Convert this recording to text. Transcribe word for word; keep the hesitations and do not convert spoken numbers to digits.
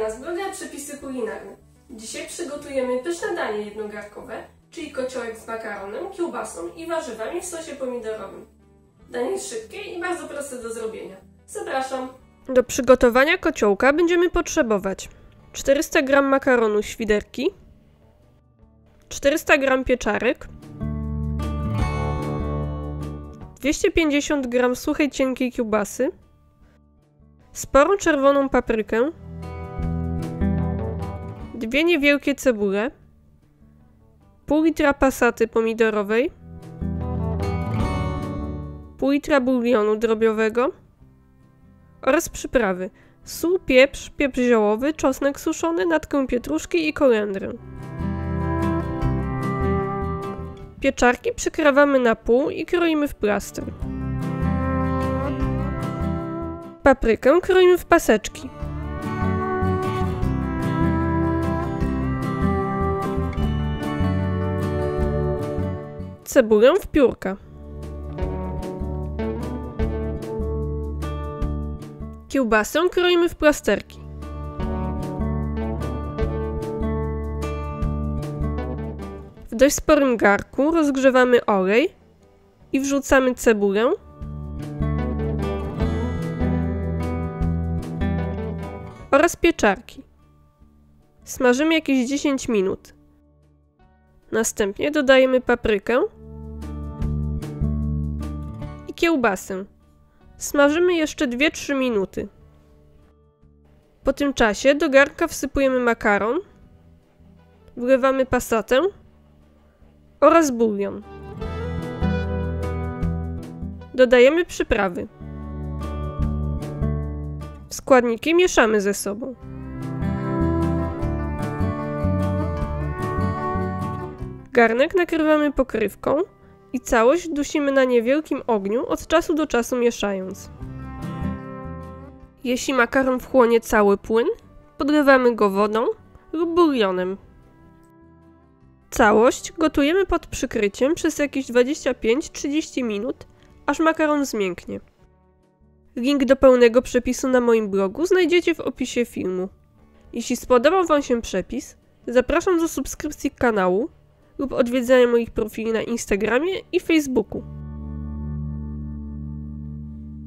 nas bloga Przepisy kulinarne. Dzisiaj przygotujemy pyszne danie jednogarnkowe, czyli kociołek z makaronem, kiełbasą i warzywami w sosie pomidorowym. Danie jest szybkie i bardzo proste do zrobienia. Zapraszam! Do przygotowania kociołka będziemy potrzebować czterysta gramów makaronu świderki, czterysta gramów pieczarek, dwieście pięćdziesiąt gramów suchej cienkiej kiełbasy, sporą czerwoną paprykę, dwie niewielkie cebule, pół litra pasaty pomidorowej, pół litra bulionu drobiowego oraz przyprawy: sól, pieprz, pieprz ziołowy, czosnek suszony, natkę pietruszki i kolendrę. Pieczarki przykrawamy na pół i kroimy w plaster. Paprykę kroimy w paseczki. Cebulę w piórka. Kiełbasę kroimy w plasterki. W dość sporym garnku rozgrzewamy olej i wrzucamy cebulę, oraz pieczarki. Smażymy jakieś dziesięć minut. Następnie dodajemy paprykę i kiełbasę. Smażymy jeszcze dwie trzy minuty. Po tym czasie do garnka wsypujemy makaron, wlewamy pasatę oraz bulion. Dodajemy przyprawy. Składniki mieszamy ze sobą. Garnek nakrywamy pokrywką i całość dusimy na niewielkim ogniu, od czasu do czasu mieszając. Jeśli makaron wchłonie cały płyn, podlewamy go wodą lub bulionem. Całość gotujemy pod przykryciem przez jakieś dwadzieścia pięć trzydzieści minut, aż makaron zmięknie. Link do pełnego przepisu na moim blogu znajdziecie w opisie filmu. Jeśli spodobał Wam się przepis, zapraszam do subskrypcji kanału lub odwiedzania moich profili na Instagramie i Facebooku.